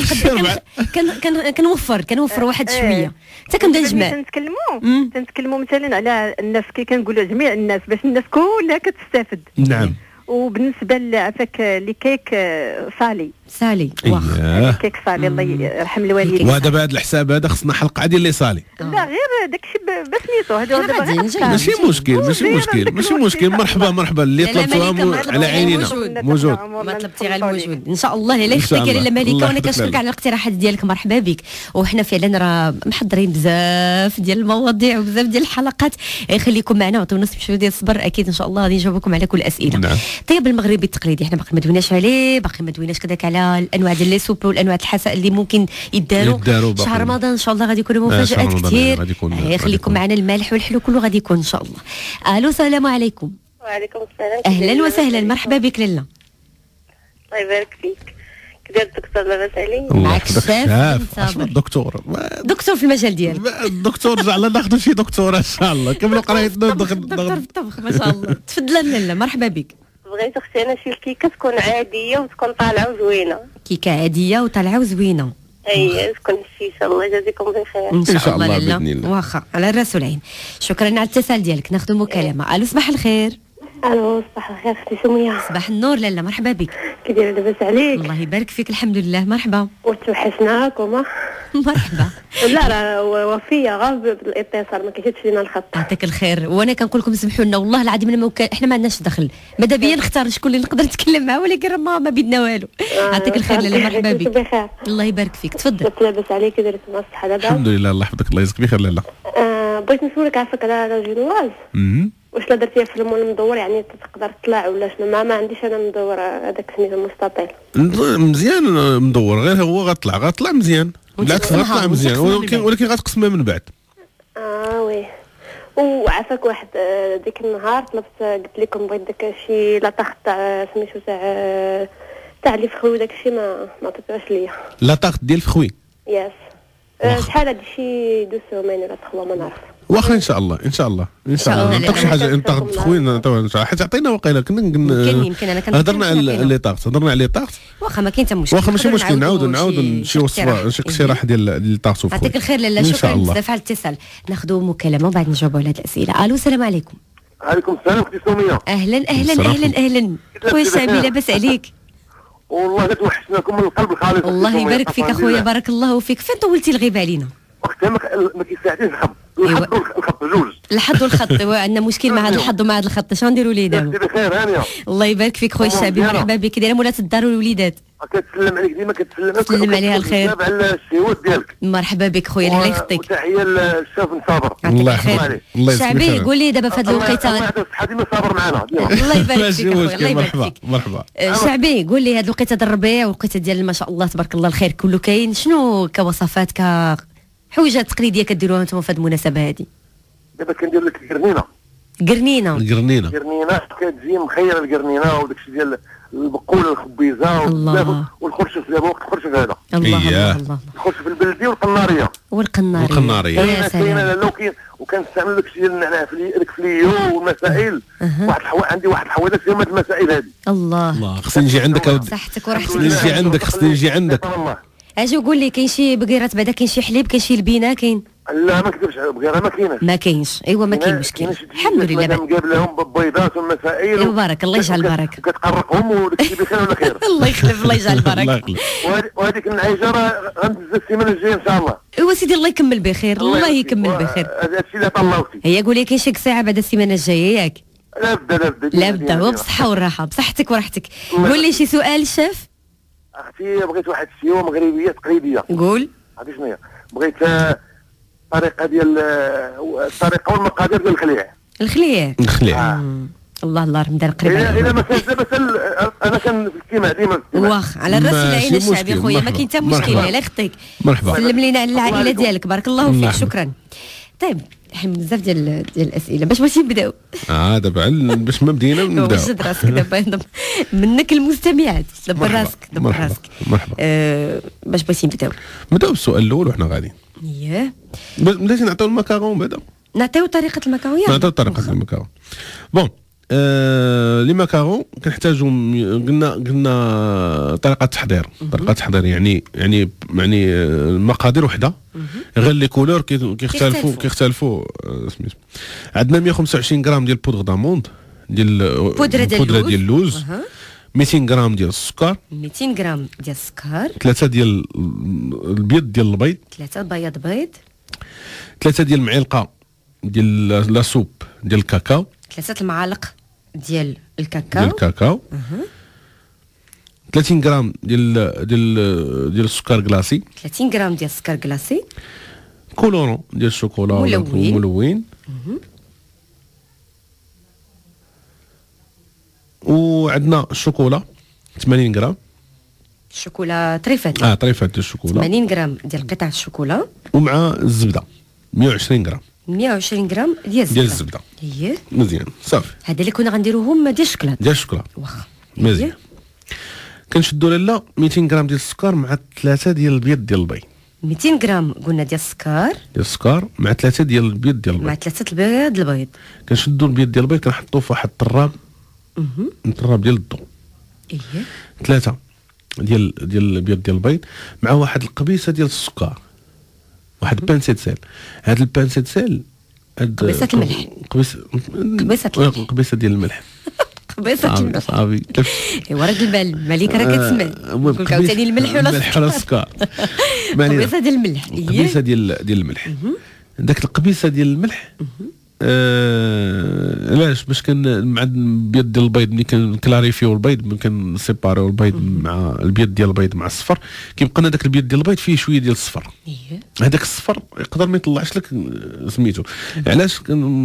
كنوفر واحد شويه حتى كنبدا نجمع. تنتكلموا مثلا على الناس كي كنقولوا جميع الناس باش الناس كلها كتستافد. نعم. وبالنسبه لعفاك لي كيك صالي واخا كيك صالي الله يرحم الوالدين. ودابا هذا الحساب هذا خصنا حلقه ديال لي صالي. لا غير داكشي بسميتو هذا ماشي مشكل مرحبا اللي طلبتوها على عينينا موجود. ما طلبتي غير الموجود ان شاء الله. لا يخطيك لاله مليكه، وانا كنشكرك على الاقتراحات ديالك، مرحبا بك. وحنا فعلا راه محضرين بزاف ديال المواضيع وبزاف ديال الحلقات، خليكم معنا وعطيونا شويه ديال الصبر، اكيد ان شاء الله غادي نجاوبكم على كل الاسئله. نعم. الطياب المغربي التقليدي حنا باقي ما دويناش عليه، باقي ما دويناش كذاك على الانواع ديال لي سوب والانواع الحساء اللي ممكن يداروا شهر رمضان ان شاء الله غادي يكونوا مفاجات كثير. خليكم معنا، المالح والحلو كله غادي يكون ان شاء الله. الو السلام عليكم. وعليكم السلام. اهلا وسهلا، مرحبا بك لاله. الله يبارك فيك. كي داير الدكتور لاباس عليك؟ معك الشاف دكتور في المجال ديالك. الدكتور زعما ناخذ شي دكتوره ان شاء الله، كملوا قرايتنا دكتور في الطبخ ما شاء الله. تفضل لاله، مرحبا بك. بغيت اختي انا شي كيكه تكون عاديه وتكون طالعه وزوينه. كيكه عاديه وطالعه وزوينه. اي تكون الشيشه. الله يجازيكم بخير ان شاء الله لاله. واخا على الراس والعين. شكرا على الاتصال ديالك. ناخذ مكالمه. الو صباح الخير. الو صباح الخير اختي سميه. صباح النور لاله، مرحبا بك. كي دايره لاباس عليك؟ الله يبارك فيك، الحمد لله. مرحبا. وتوحشناكم. مرحبا. لا راه وفيه غير بالاتصال ما كيشدش لينا الخط. يعطيك الخير. وانا كنقول لكم سمحوا لنا والله العظيم احنا ما عندناش دخل، ماذا بيا نختار شكون اللي نقدر نتكلم معاه، ولكن راه ما بيدنا والو. يعطيك الخير لاله، مرحبا بك. الله يبارك فيك. تفضل. لاباس عليك؟ دايره مع الصحه دابا؟ الحمد لله الله يحفظك الله يجزيك بخير لاله. بغيت نسولك عافاك على جينواز. واش لا درتيها في المول المدور يعني تقدر تطلع ولا شنو؟ ما عنديش انا مدور هذاك سميتو المستطيل. مزيان مدور، غير هو غطلع مزيان، بالعكس غطلع مزيان، ولكن غتقسمها من بعد. وي. وعافاك واحد ديك النهار طلبت قلت لكم بغيت داك شي لاطاخ تاع سميتو تاع اللي فخوي داك الشيء ما عطيتوهاش ليا. لاطاخ ديال فخوي. ياس. شحال هادي شي 2 سومين ولا 3 ما نعرف. واخا ان شاء الله نعطيك شي حاجه انت خويا حيت عطينا وقيله كنا يمكن انا هضرنا على لي طاغط واخا ما كاين حتى مشكل. واخا ماشي مشكل، نعاودوا شي وصفه شي اقتراح ديال لي طاغط. يعطيك الخير لاله، شكرا بزاف على الاتصال. ناخذوا مكالمه وبعد نجاوبوا على هذه الاسئله. الو السلام عليكم. وعليكم السلام اختي سميه. اهلا خويا شعبي، لاباس عليك؟ والله توحشناكم من القلب الخالص. الله يبارك فيك اخويا، بارك الله فيك. فين طولتي الغيبه علينا؟ وقتها ما كيساعدنيش الخط جوج. الحظ والخط. عندنا مشكل مع هذا الحظ ومع هذا الخط، شنو نديروا ليه دابا؟ بخير هانيه. الله يبارك فيك خويا الشعبي، مرحبا بك. دايره مولات الدار والوليدات؟ كتسلم عليك ديما، كتسلم عليها الخير. على الشهود ديالك. مرحبا بك خويا، الله يخطيك. وتحيه للشاف نصابر. الله يخليك. شعبي قول لي دابا في هذه الوقيته. الصحه ديما صابر معنا. الله يبارك فيك اخويا، الله يبارك فيك. مرحبا. شعبي قول لي هذه الوقيته ديال الربيع والوقيته ديال ما شاء الله تبارك الله الخير كله كاين، شنو كوصفات حويجات تقليديه كديروها انتم في هذه المناسبه هذه؟ دابا كندير لك القرنينه كتجي مخيره القرنينه وداك الشيء ديال البقوله الخبيزه والخرشف دابا وقت الخرشف هذا. الله الخرشف البلدي والقناريه. يا سلام. وكنستعمل داك الشيء ديال النعناع في الفليو والمسائل. عندي واحد الحويله فيهم هاد المسائل هذه. الله خصني نجي عندك صحتك وراحتك. خصني نجي عندك اجي وقول لي كاين شي بقيرات بعدا، كاين شي حليب، كاين شي لبينه، كاين؟ لا ما كذبش، بقيره ما كاينش. ايوا ما كاين مشكل الحمد لله. مقابل لهم بالبيضات والمسائل. ايوا بارك الله يجعل البركه. كتقرقهم وداك الشيء بخير ولا خير. الله يخلف، الله يجعل البركه. وهذيك النعيشه راه غندز السيمانه الجايه ان شاء الله. ايوا سيدي الله يكمل بخير، الله يكمل بخير. هذا الشيء اللي طلعتي. هي قول لي كاين شي ساعه بعد السيمانه الجايه ياك؟ لا بدا وبصحه والراحه، بصحتك وراحتك. قول لي شي سؤال الشاف. اختي بغيت واحد السيوه مغربيه تقليديه. قول. عرفتي شنو هي؟ بغيت الطريقه والمقادير ديال الخليع. الله رمضان قريب. الا ما كانش دابا انا كان في الاجتماع ديما واخ على الراس العين الشعبي خويا، ما كاين حتى مشكل. الله يخطيك. مرحبا. سلم لينا على العائله ديالك، بارك الله فيك. شكرا. طيب حنا بزاف ديال الاسئله، باش ماشي نبداو. دابا باش ما بدينا نبداو. شد راسك دابا منك المستمعات، دبر راسك. مرحبا. باش بغيتي نبداو بالسؤال الاول وحنا غاديين. بلاتي نعطيو المكارون بعدا. نعطيو طريقه المكارون. بون لي ماكارون كنحتاجوا قلنا طريقه تحضير. يعني المقادير وحده، غير لي كولور كيختلفوا سميتو. عندنا 125 غرام ديال بودغ داموند، بودره ديال اللوز 200 غرام ديال السكر 200 غرام ديال السكر 3 ديال البيض ديال البيض 3 بياض بيض 3 ديال المعلقه ديال لا سوب ديال الكاكاو 3 المعالق ديال الكاكاو 30 غرام ديال السكر كلاصي 30 غرام ديال السكر كلاصي كولورون ديال الشوكولا ملون وعندنا الشوكولا 80 غرام الشوكولا طريفات طريفات ديال الشوكولا 80 غرام ديال قطع الشوكولا ومع الزبده 120 غرام 120 غرام ديال الزبده مزيان صافي. هذا اللي كنا غنديروهم ديال الشوكولا واخا مزيان. كنشدوا لاله 200 غرام ديال السكر مع 3 ديال البيض ديال البيض 200 غرام قلنا ديال السكر مع 3 ديال البيض ديال البيض مع 3 البيض البيض. كنشدوا البيض ديال البيض كنحطوه في واحد الطراب الطراب ديال الضو 3 ديال البيض ديال البيض مع واحد القبيصه ديال السكر واحد بانسيت سيل. هاد البانسيت سيل قبيصه الملح قبيصه ديال الملح قبيصه الملح صافي. ايوا راك البال مالك راه كتسمع نقول عاوتاني الملح ولا السكر قبيصه ديال الملح قبيصه ديال الملح. داك القبيصه ديال الملح علاش باش مع البيض ديال البيض ملي كنكلاريفيو البيض ملي كنسيباريو البيض مع البيض ديال البيض مع الصفر كيبقى لنا داك البيض ديال البيض فيه شويه ديال الصفر. هذاك الصفر يقدر ما يطلعش لك سميتو. علاش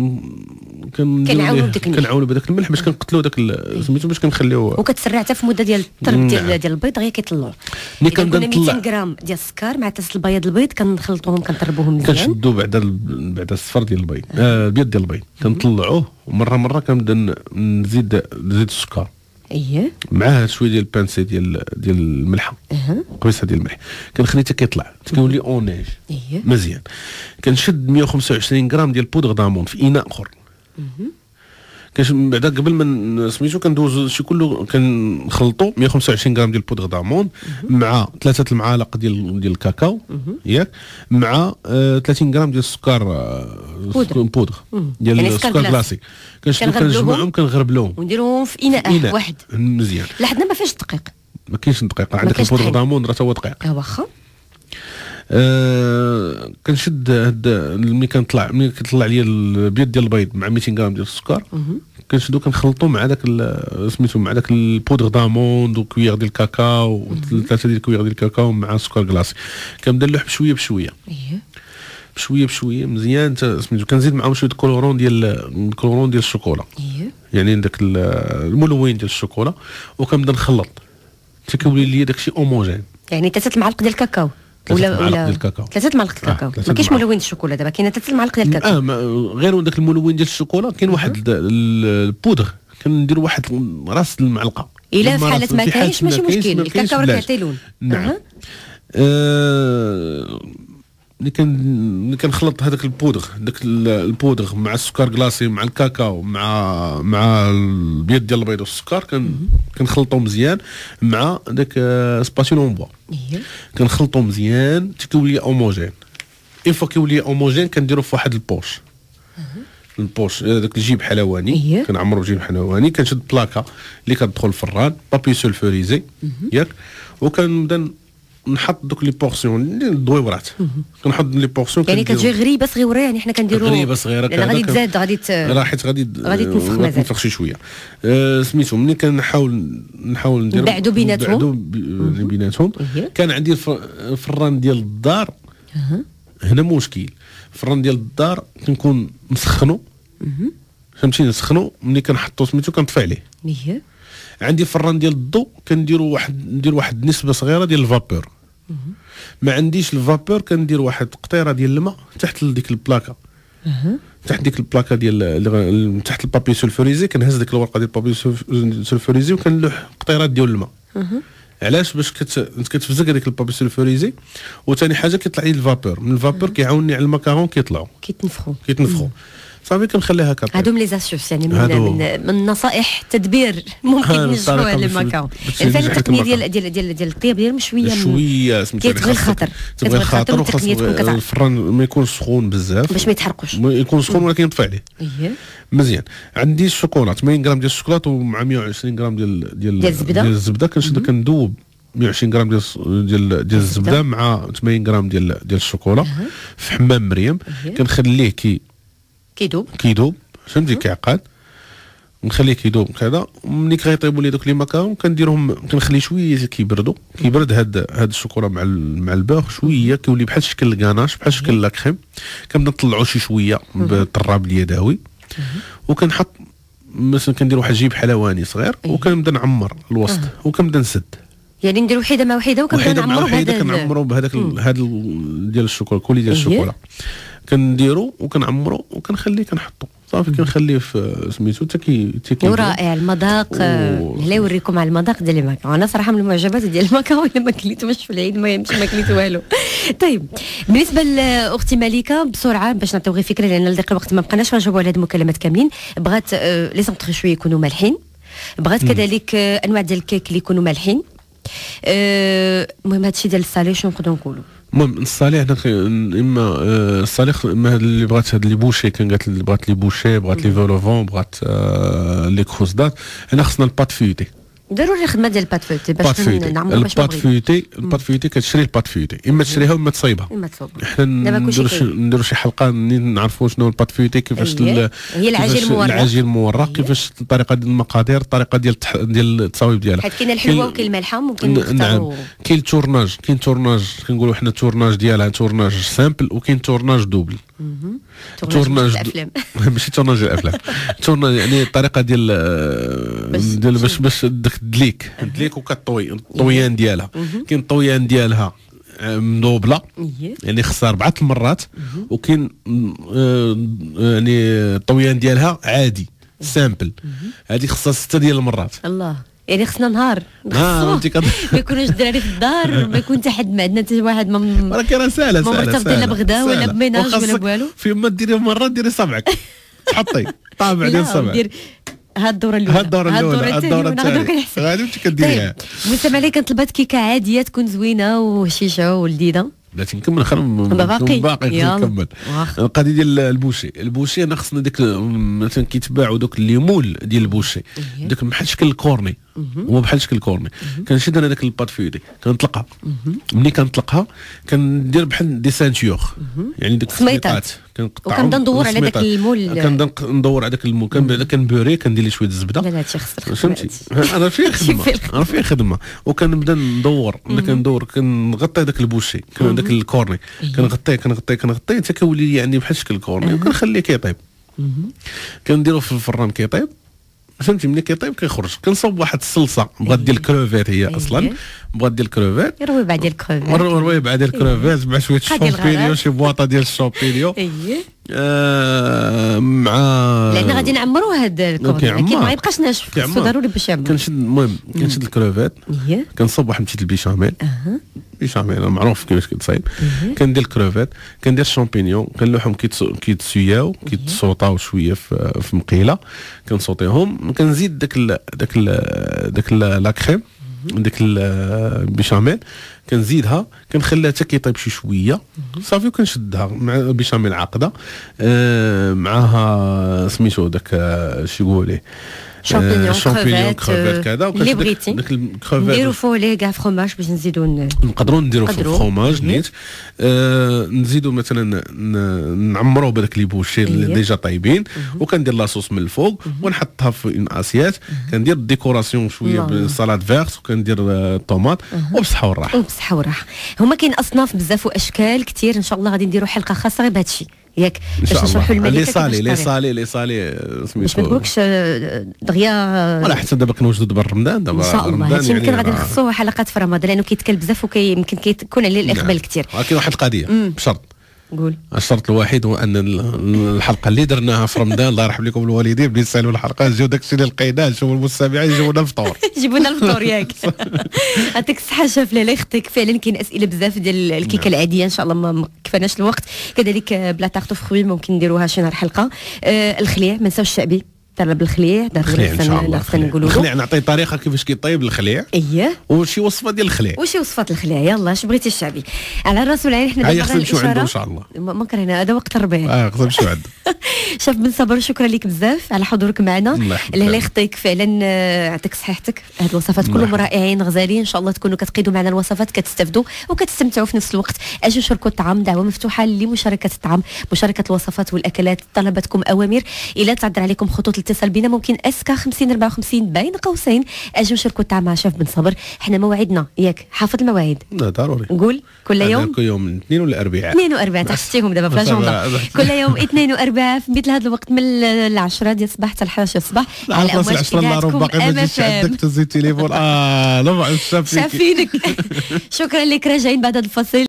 كنعاونوا بداك الملح باش كنقتلوا داك سميتو باش كنخليوه وكتسرع حتى في مده ديال الطرب ديال البيض غير كيطلعوا. ملي كنبدا 200 غرام ديال السكر مع 3 البياض البيض كنخلطوهم كنطربوهم مزيان كنشدوا بعد الصفر ديال البيض البيض ديال البيض كنطلعوه ومره كنبدا نزيد السكر معاه شويه ديال البانسي ديال الملحه قبيصه ديال الملح كنخليه حتى كيطلع كيولي اونيج مزيان. كنشد 125 غرام ديال بودغ دامون في اناء اخر بعدا قبل ما سميتو كندوز شي كله كنخلطو 125 غرام ديال بودغ دامون مع 3 المعالق ديال الكاكاو ياك مع 30 غرام ديال السكر بودغ ديال يعني السكر كلاسيك كنجمعهم كنغربلوهم ونديروهم في اناء واحد مزيان. لحدنا ما فيهش دقيق ما كاينش دقيق عندك البودغ دامون راه هو دقيق واخا. كنشد ملي كيطلع لي البيض ديال البيض مع 200 غرام ديال السكر كنشدو كنخلطو مع داك سميتو مع داك البودغ داموند وكويير ديال الكاكاو 3 ديال الكويير ديال الكاكاو مع السكر كلاصي كنبدا نلوح بشويه مزيان سميتو كنزيد معاهم شويه كولورون ديال الشوكولا يعني داك الملون ديال الشوكولا وكنبدا نخلط حتى كيولي لي داكشي اوموجين يعني 3 المعالق ديال الكاكاو ولا 3 معالق الكاكاو ما كاينش ملون الشوكولا دابا كاين 3 المعالق ديال الكاكاو غير داك الملون ديال الشوكولا كاين واحد البودغ كندير واحد راس المعلقه الا في حاله ما كاينش ماشي مشكل الكاكاو راه كيعطي لون. نعم ملي كنخلط هذاك البودغ مع السكر كلاصي مع الكاكاو مع البيض ديال البيض والسكر كنخلطو مزيان مع داك سباتيلون بوا كنخلطو مزيان حتى كيولي اوموجين. اون فوا كيولي اوموجين كنديرو في واحد البوش داك الجيب حلواني كنعمرو بجيب حلواني كنشد بلاكا اللي كتدخل الفران بابي سولفوريزي ياك وكنبدا نحط دوك لي بورسيون ديال الدويورات كنحط لي بورسيون يعني كتجي غريبه صغيره يعني حنا كنديرو غريبه صغيره غادي تزاد راه حيت غادي تنفخ مزال تنفخ شي شويه سميتو ملي كنحاول ندير نبعدو بيناتهم كان عندي الفران ديال الدار هنا مشكل الفران ديال الدار كنكون مسخنو فهمتيني نسخنو ملي كنحطو سميتو كنطفي عليه عندي فران ديال الضو كندير واحد النسبه صغيره ديال الفابور ما عنديش الفابور كندير واحد قطيره ديال الماء تحت ديك البلاكه تحت ديك البلاكه ديال تحت البابي سولفوريزي كنهز ديك الورقه ديال البابي سولفوريزي وكنلوح قطيرات ديال الماء علاش باش كتفزق هذيك البابي سولفوريزي وثاني حاجه كيطلع لي الفابور من الفابور كيعاونني على الماكارون كيطلعوا كيتنفخوا صافي كنخليها كطيب. هادو من لي زاسيوس يعني من نصائح تدبير ممكن نجحوها للماكاو. فعلا التقنيه ديال الطياب ديالهم شويه كيتبغي الخطر وخاص الفران ما يكونش سخون بزاف باش ما يتحرقوش، يكون سخون ولكن يطفى عليه مزيان. عندي الشوكولا 80 غرام ديال الشوكولا ومع 120 غرام ديال الزبده كنشد كندوب 120 غرام ديال الزبده مع 80 غرام ديال الشوكولا في حمام مريم. كنخليه كيدوب فهمتي كيعقد، نخليه كيدوب كذا. ملي كيطيبوا لي دوك لي ماكارون كنديرهم كنخليه شويه كيبرد هاد الشوكولا مع الباغ شويه كيولي بحال شكل الكاناش بحال شكل لاكريم. كنبدا نطلعو شي شويه بالطراب اليدوي وكنحط مثلا كندير واحد جيب حلواني صغير وكنبدا نعمر الوسط وكنبدا نسد. يعني ندير وحده مع وحده كنعمرو بهذاك ديال الشوكولا كولي ديال الشوكولا كنديرو وكنعمرو وكنخليه كنحطو صافي. كنخليه في سميتو حتى رائع المذاق. لا يوريكم على المذاق ديال الماكاو. انا صراحه من المعجبات ديال الماكاو الا ما كليتوش في العيد ما يمشي ما كليت والو. طيب بالنسبه لاختي مليكه بسرعه باش نعطيو غير فكره لان لديك الوقت ما بقناش نجاوبوا على هاد المكالمات كاملين. بغات لي سونطري شويه يكونوا مالحين، بغات كذلك انواع ديال الكيك اللي يكونوا مالحين. المهم هادشي ديال الصالي شنو نقدروا نقولوا؟ المهم الصالح اما الصالح اما اللي بغات هاد لي بوشي كان قالت لي بغات لي بوشي بغات لي فولوفون بغات لي كروسدات. هنا خصنا البات فيوتي ضروري الخدمه ديال البات فيوتي باش نعملوا باش البات فيوتي كتشري البات فيوتي اما تشريها وما تصايبها. حنا نديروا شي حلقه نعرفوا شنو البات فيوتي كيفاش هي العجين المورق كيفاش الطريقه ديال المقادير الطريقه ديال التصاويب ديالها. حيت كاينه الحلوه وكاين المالحه ممكن نختاروا. كاين التورناج كنقولوا حنا التورناج ديالها تورناج سامبل وكاين تورناج دوبل. تورناج الافلام ماشي تورناج الافلام تورناج يعني الطريقه ديال باش دليك وكطوي الطويان ديالها. كاين الطويان ديالها مدوبله يعني خصها 4 المرات وكاين يعني الطويان ديالها عادي سامبل هذه خصها 6 ديال المرات. الله يعني خصنا نهار ما يكونوش الدراري في الدار ما يكون حتى حد ما عندنا حتى واحد راه كاين ساهله مرتبطين لا بغدا ولا بميناج ولا بوالو. في ما ديري مره ديري صبعك تحطي طابع ديال الصبع هاد الدوره الثانيه غادي انت كديريها. مسامع عليك كنطلبات كيكه عاديه تكون زوينه وشيشه ولذيذه. بلاتي نكمل باقي نكمل القضيه ديال البوشي. انا خصنا ديك مثلا كيتباعوا دوك الليمول ديال البوشي داك بحال شكل الكورني هو بحال شكل الكورني. كنشد انا داك البات فيودي كنطلقها. ملي كنطلقها كندير بحال دي سانتيوغ يعني ديك السميطات كنقطعهم وكنبدا ندور على داك المول. كنبدا ندور على داك المول كنبوري كندير ليه شويه الزبده. لا هادشي خصك فهمتي انا فيه خدمه وكنبدا ندور كنغطي داك البوشي داك الكورني كنغطيه حتى كيولي يعني بحال شكل الكورني وكنخليه كيطيب. كنديرو في الفران كيطيب فهمتي. ملي كيطيب كيخرج كنصوب واحد الصلصه بغات ديال الكروفيت هي اصلا بغات ديال الكروفيت رويبه ديال الكروفيت مع شويه الشامبينيون شي بواطه ديال الشامبينيون مع لان غادي نعمروا هاد الكورني اكيد ما يبقاش ناشف خصو ضروري باش يعمر. كنشد الكروفيت كنصوب واحد متيت البيشاميل بيشاميل معروف كيفاش كيتصايب. كندير الكروفيت كندير الشامبينيون كنلوحهم كيتسوياو كيتصوطاو شويه في مقيله كنصوطيهم كنزيد داك لا كريم ديك البيشاميل كنزيدها كنخليها حتى كيطيب شي شويه صافي وكنشدها مع البيشاميل عاقده معاها سميتو داك شي يقولوا شامبينيون كروفيت كذا اللي بغيتي داك الكروفيت نديرو فوق ليه كاع فروماج باش نزيدو نقدروا نديرو في الفروماج نيت. نزيدو مثلا نعمروا بداك لي بوشي اللي ديجا طايبين وكندير لاصوص من الفوق ونحطها في ان اسيات. كندير ديكوراسيون شويه بالسالاد فيرت وكندير الطوماط وبصحه والراحه. هما كاين اصناف بزاف واشكال كثير. ان شاء الله غادي نديروا حلقه خاصه غير بهذا الشيء ياك باش نشرحوا الملكه لي صالي سميتو باش ما نقولكش دغيا ولا حتى دابا كنوجدوا دابا رمضان ان شاء الله. هادشي يمكن غادي نخصوه حلقات في رمضان لانه كيتكال بزاف ويمكن كيكون عليه الاقبال كثير. ولكن واحد القضيه بشرط قول. الشرط الوحيد هو ان الحلقه اللي درناها في رمضان الله يرحم لكم الوالدين بلي يسالوا الحلقه نجيو داكشي اللي لقيناه نشوفوا المستمعين يجيبوا لنا الفطور. يجيبوا لنا الفطور ياك. يعطيك الصحه شاف لاله اختك فعلا كاين اسئله بزاف ديال الكيكه العاديه ان شاء الله ما كفاناش الوقت كذلك بلا تارتو فخوي ممكن نديروها شي نهار حلقه. الخليع ما نساوش الشعبي طلب الخليع ضروري نقولوا الخليع نعطي طريقه كيفاش كيطيب الخليع وشي وصفه ديال الخليع وشي وصفات الخليع يلا اش بغيتي الشعبي على الراس والعين حنا دابا غنمشيو عنده ان شاء الله ما كرهنا هذا وقت الربيع خصنا نمشيو عنده. شاف بن صبر شكرا لك بزاف على حضورك معنا الله يخطيك فعلا يعطيك صحتك هاد الوصفات كلهم رائعين غزالين ان شاء الله تكونوا كتقيدوا معنا الوصفات كتستافدوا وكتستمتعوا في نفس الوقت اجوا شاركوا الطعام دعوه مفتوحه لمشاركه الطعام مشاركه الوصفات والاكلات طلباتكم اوامر الى تعذر عليكم خطوط الاتصال بنا ممكن اسكا 50 54 بين قوسين اجوا شاركوا الطعام مع شاف بن صبر حنا موعدنا ياك حافظ المواعيد لا ضروري نقول كل يوم كل يوم الاثنين والاربعاء 42 تحسيهم دابا في لاجوندا كل يوم اثنين واربعاء في مثل هذا الوقت من 10 ديال الصباح حتى 11 الصباح على امواج 10 الا ربع باقي ما جيتش عندك تهزي التليفون لا شافينك. شكرا لك راجعين بعد هذا الفصل.